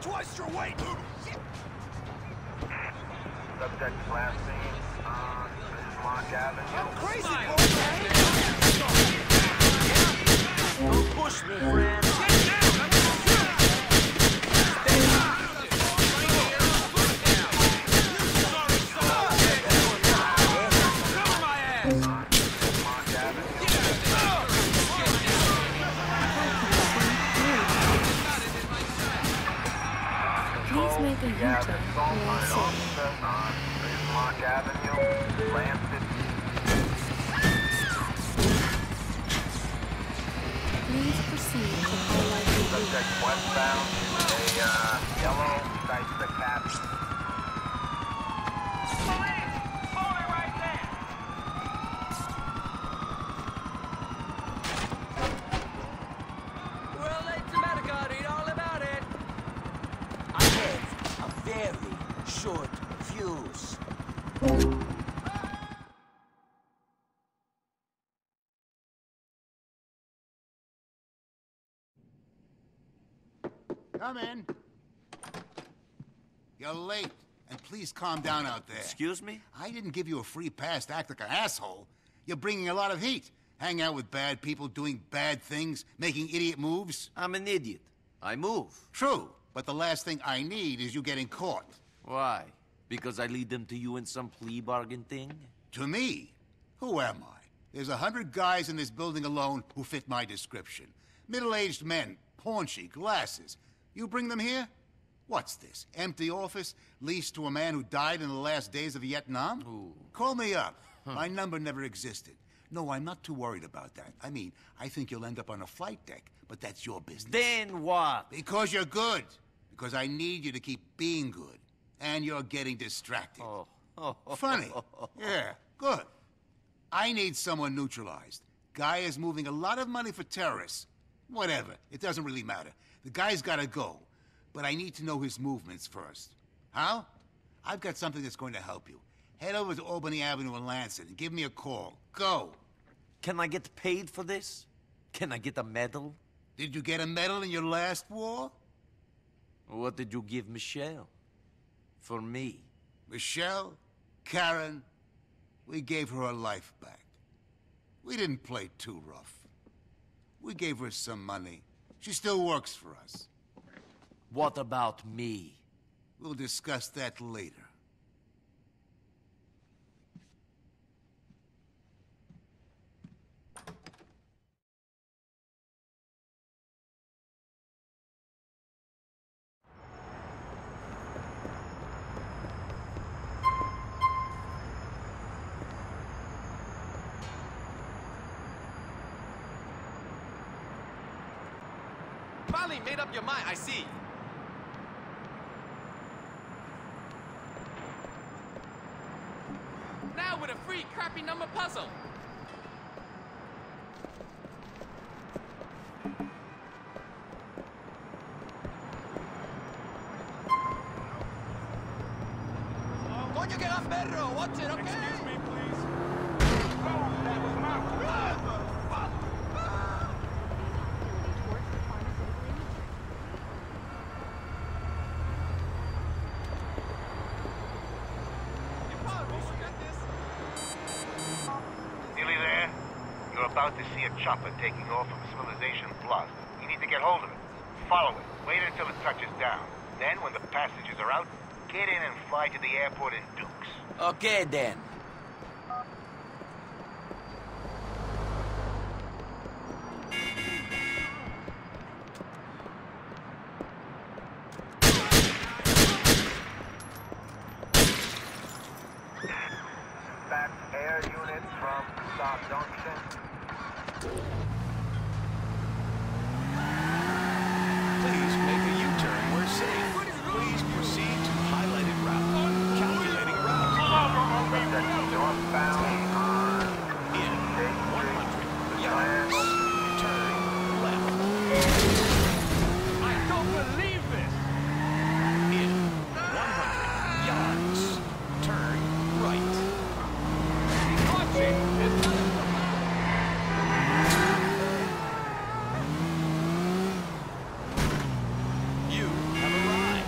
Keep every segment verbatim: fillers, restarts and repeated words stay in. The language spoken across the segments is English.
twice your weight! Subject last seen on Bismarck Avenue. I'm crazy, bro! Don't push me, friend. Please make a Yeah, U-turn. there's assault on an Yes, officer on Bismarck Avenue. Lancet. Please proceed to highlighted route. Subject westbound. A uh, yellow cites the cap. Well, it's America, read all about it. I have a very short fuse. Come in. You're late, and please calm down out there. Excuse me? I didn't give you a free pass to act like an asshole. You're bringing a lot of heat. Hang out with bad people, doing bad things, making idiot moves. I'm an idiot. I move. True, but the last thing I need is you getting caught. Why? Because I lead them to you in some plea bargain thing? To me? Who am I? There's a hundred guys in this building alone who fit my description. Middle-aged men, paunchy, glasses. You bring them here? What's this? Empty office, leased to a man who died in the last days of Vietnam? Ooh. Call me up. My number never existed. No, I'm not too worried about that. I mean, I think you'll end up on a flight deck, but that's your business. Then what? Because you're good. Because I need you to keep being good. And you're getting distracted. Oh. Oh. Funny. Yeah, good. I need someone neutralized. Guy is moving a lot of money for terrorists. Whatever. It doesn't really matter. The guy's gotta go. But I need to know his movements first. How? I've got something that's going to help you. Head over to Albany Avenue in Lansing and give me a call. Go. Can I get paid for this? Can I get a medal? Did you get a medal in your last war? What did you give Michelle? For me? Michelle? Karen? We gave her her life back. We didn't play too rough. We gave her some money. She still works for us. What about me? We'll discuss that later. Finally made up your mind, I see. Now with a free crappy number puzzle. Coño que dan perro, watch it, okay? Excuse me, please. Oh, that was my Nearly there? You're about to see a chopper taking off from Civilization Plaza. You need to get hold of it. Follow it. Wait until it touches down. Then, when the passengers are out, get in and fly to the airport in Dukes. Okay, then. That's air units from Stop Junction. Please make a U-turn where safe. Please proceed to highlighted route. Calculating route. Subject northbound on In State one Street. hundred yards. Turn left. I don't believe this. In one hundred yards. Turn right. Watch it. It's not You have arrived.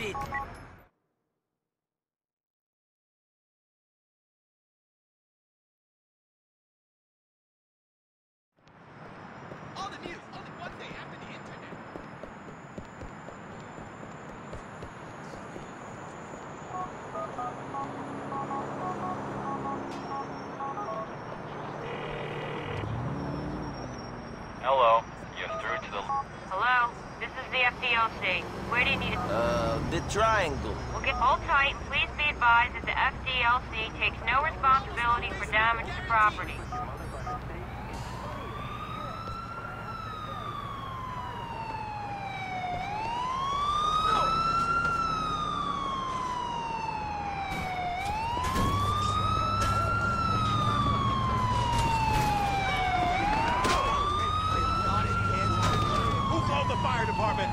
it. All the news, only one day after the internet. Hello. You're through to the... Hello, this is the F D L C. Where do you need it? Uh, the triangle. We'll get hold tight. Please be advised that the F D L C takes no responsibility for damage to property. Who called the fire department?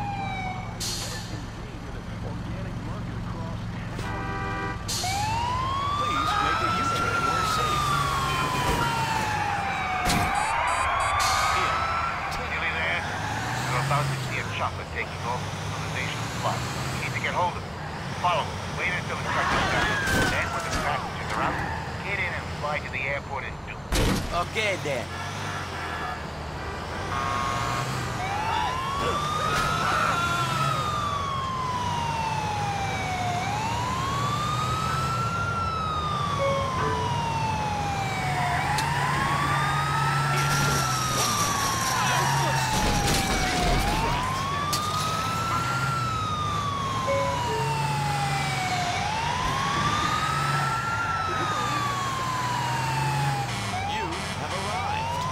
Please make a U-turn. We're safe. Nearly there. You're about to see a chopper taking off from civilization plus. You need to get hold of it. Follow it. Wait until it touches down. Then, when the passengers are out, get in and fly to the airport in Duke. Okay, then. You have arrived.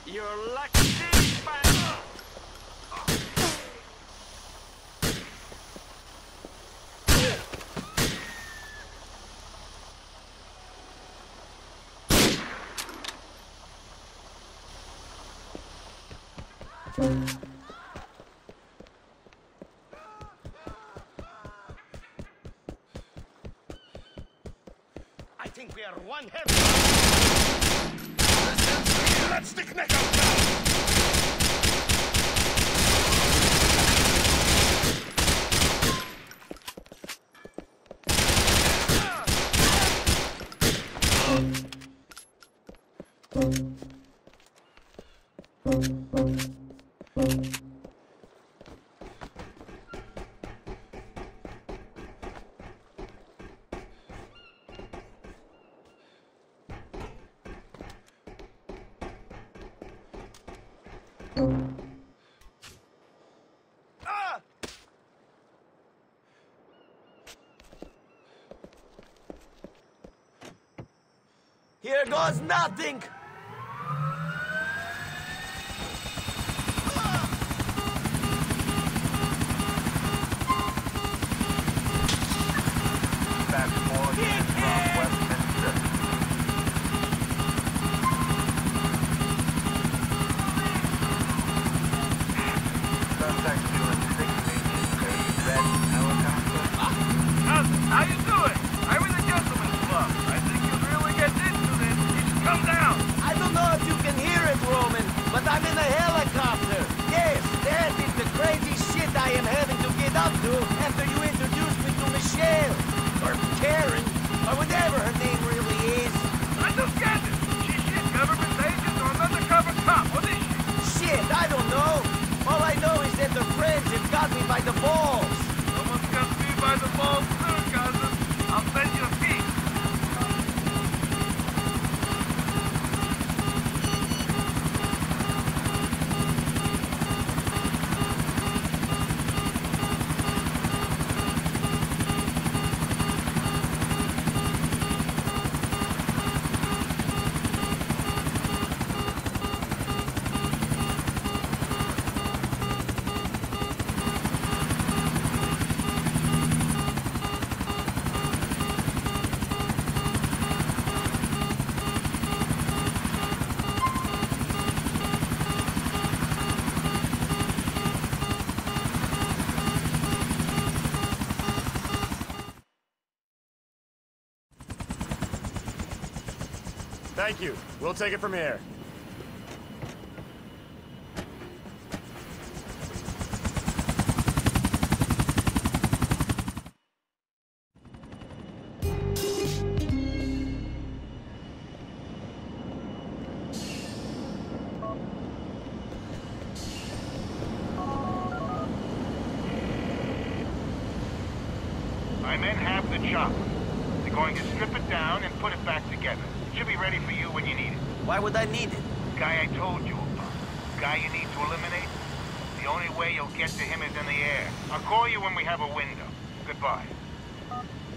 You're lucky, bastard! I think we are one heavy. Let's stick neck out now. Here goes nothing! How you doing? I'm in the gentleman's club. I think you'll really get into this. You should come down. I don't know if you can hear it, Roman, but I'm in a helicopter. Yes, that is the crazy shit I am having to get up to after you introduced me to Michelle. Or Karen, or whatever her name really is. I don't get it. She's shit government agent or an undercover cop. What is she? Shit, I don't know. All I know is that her friends have got me by the balls. Someone's got me by the balls too, cousin. I'll send you a piece. Thank you. We'll take it from here. My men have the chopper. They're going to strip it down and put it back together. Should be ready for you when you need it. Why would I need it? Guy I told you about. Guy you need to eliminate. The only way you'll get to him is in the air. I'll call you when we have a window. Goodbye.